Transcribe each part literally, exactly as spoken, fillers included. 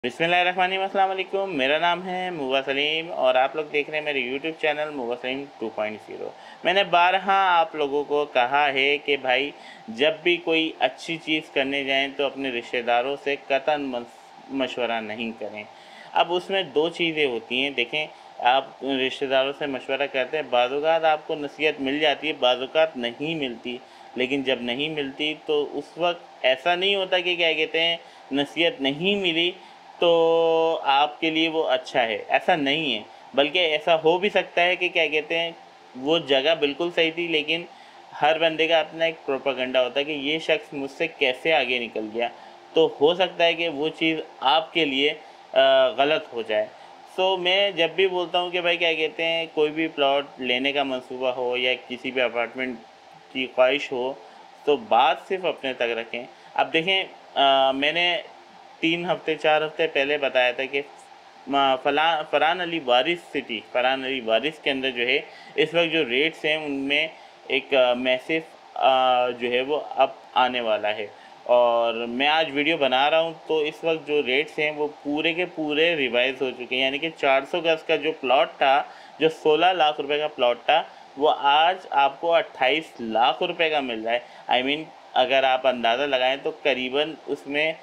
बिस्मिल्लाहिर्रहमानिर्रहीम, अस्सलाम वालेकुम। मेरा नाम है मुबा सलीम और आप लोग देख रहे हैं मेरे यूट्यूब चैनल मुबा सलीम टू पॉइंट ज़ीरो। मैंने बारहा आप लोगों को कहा है कि भाई जब भी कोई अच्छी चीज़ करने जाएं तो अपने रिश्तेदारों से कतई मशवरा नहीं करें। अब उसमें दो चीज़ें होती हैं। देखें, आप रिश्तेदारों से मशवरा करते हैं, बाज़ औक़ात आपको नसीहत मिल जाती है, बाज़ औक़ात नहीं मिलती। लेकिन जब नहीं मिलती तो उस वक्त ऐसा नहीं होता कि क्या कहते हैं नसीहत नहीं मिली तो आपके लिए वो अच्छा है, ऐसा नहीं है। बल्कि ऐसा हो भी सकता है कि क्या कहते हैं वो जगह बिल्कुल सही थी, लेकिन हर बंदे का अपना एक प्रोपेगेंडा होता है कि ये शख्स मुझसे कैसे आगे निकल गया। तो हो सकता है कि वो चीज़ आपके लिए गलत हो जाए। सो मैं जब भी बोलता हूँ कि भाई क्या कहते हैं कोई भी प्लॉट लेने का मंसूबा हो या किसी भी अपार्टमेंट की ख्वाहिश हो तो बात सिर्फ अपने तक रखें। अब देखें, आ, मैंने तीन हफ्ते चार हफ्ते पहले बताया था कि फला फरहान अली वारिस सिटी फरहान अली वारिस के अंदर जो है इस वक्त जो रेट्स हैं उनमें एक मैसिव जो है वो अप आने वाला है। और मैं आज वीडियो बना रहा हूँ तो इस वक्त जो रेट्स हैं वो पूरे के पूरे रिवाइज़ हो चुके हैं। यानी कि चार सौ गज़ का जो प्लॉट था, जो सोलह लाख रुपए का प्लॉट था, वो आज आपको अट्ठाईस लाख रुपए का मिल रहा है। आई I मीन mean, अगर आप अंदाज़ा लगाएं तो करीबन उसमें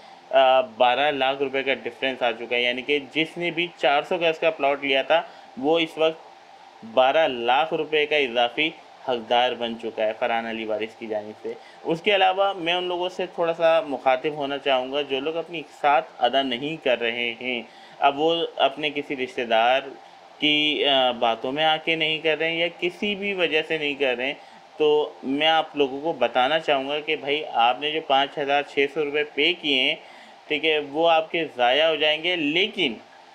बारह लाख रुपए का डिफरेंस आ चुका है। यानी कि जिसने भी चार सौ गज़ का प्लॉट लिया था वो इस वक्त बारह लाख रुपए का इजाफी हकदार बन चुका है फरहान अली वारिस की जानिब से। उसके अलावा मैं उन लोगों से थोड़ा सा मुखातिब होना चाहूँगा जो लोग अपनी साथ अदा नहीं कर रहे हैं। अब वो अपने किसी रिश्तेदार की बातों में आके नहीं कर रहे हैं या किसी भी वजह से नहीं कर रहे हैं, तो मैं आप लोगों को बताना चाहूँगा कि भाई आपने जो पाँच हज़ार छः सौ रुपये पे किए हैं, ठीक है, वो आपके ज़ाया हो जाएंगे। लेकिन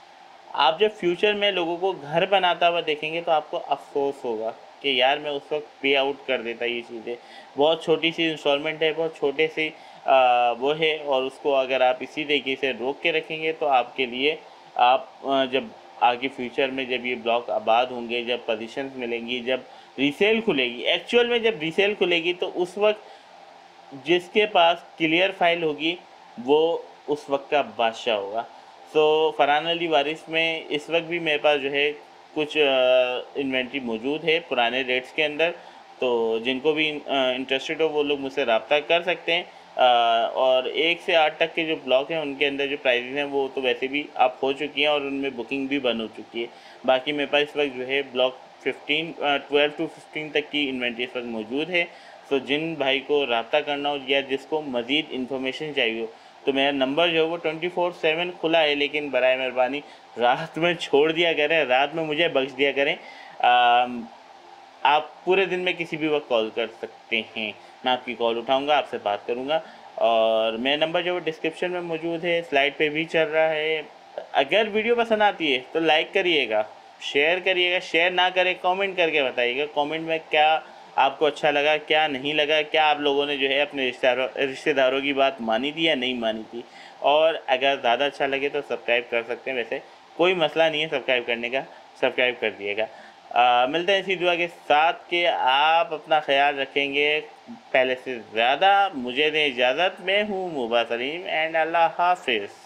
आप जब फ्यूचर में लोगों को घर बनाता हुआ देखेंगे तो आपको अफसोस होगा कि यार मैं उस वक्त पे आउट कर देता। ये चीज़ें बहुत छोटी सी इंस्टॉलमेंट है, बहुत छोटे सी आ, वो है, और उसको अगर आप इसी तरीके से रोक के रखेंगे तो आपके लिए आप आ, जब आगे फ्यूचर में जब ये ब्लॉक आबाद होंगे, जब पोजीशंस मिलेंगी, जब रीसेल खुलेगी, एक्चुअल में जब रीसेल खुलेगी तो उस वक्त जिसके पास क्लियर फाइल होगी वो उस वक्त का बादशाह होगा। सो फरहान अली वारिस में इस वक्त भी मेरे पास जो है कुछ इन्वेंट्री मौजूद है पुराने रेट्स के अंदर। तो जिनको भी इंटरेस्टेड हो वो लोग मुझसे रब्ता कर सकते हैं। आ, और एक से आठ तक के जो ब्लॉक हैं उनके अंदर जो प्राइजेज़ हैं वो तो वैसे भी अप हो चुकी हैं और उनमें बुकिंग भी बंद हो चुकी है। बाकी मेरे पास इस वक्त जो है block fifteen twelve to fifteen तक की इन्वेंट्री इस वक्त मौजूद है। तो जिन भाई को रब्ता करना हो या जिसको मज़ीद इन्फॉर्मेशन चाहिए हो तो मेरा नंबर जो है वो ट्वेंटी फोर सेवन खुला है, लेकिन बराए मेहरबानी रात में छोड़ दिया करें, रात में मुझे बख्श दिया करें। आ, आप पूरे दिन में किसी भी वक्त कॉल कर सकते हैं, मैं आपकी कॉल उठाऊंगा, आपसे बात करूंगा। और मेरा नंबर जो है डिस्क्रिप्शन में मौजूद है, स्लाइड पे भी चल रहा है। अगर वीडियो पसंद आती है तो लाइक करिएगा, शेयर करिएगा, शेयर ना करें कमेंट करके बताइएगा कमेंट में क्या आपको अच्छा लगा, क्या नहीं लगा, क्या आप लोगों ने जो है अपने रिश्तेदारों रिश्तेदारों की बात मानी थी या नहीं मानी थी। और अगर ज़्यादा अच्छा लगे तो सब्सक्राइब कर सकते हैं, वैसे कोई मसला नहीं है सब्सक्राइब करने का, सब्सक्राइब कर दिएगा। आ, मिलते हैं इसी दुआ के साथ कि आप अपना ख्याल रखेंगे पहले से ज़्यादा। मुझे दें इजाज़त, मैं हूँ मुबा सलीम एंड अल्लाह हाफिज़।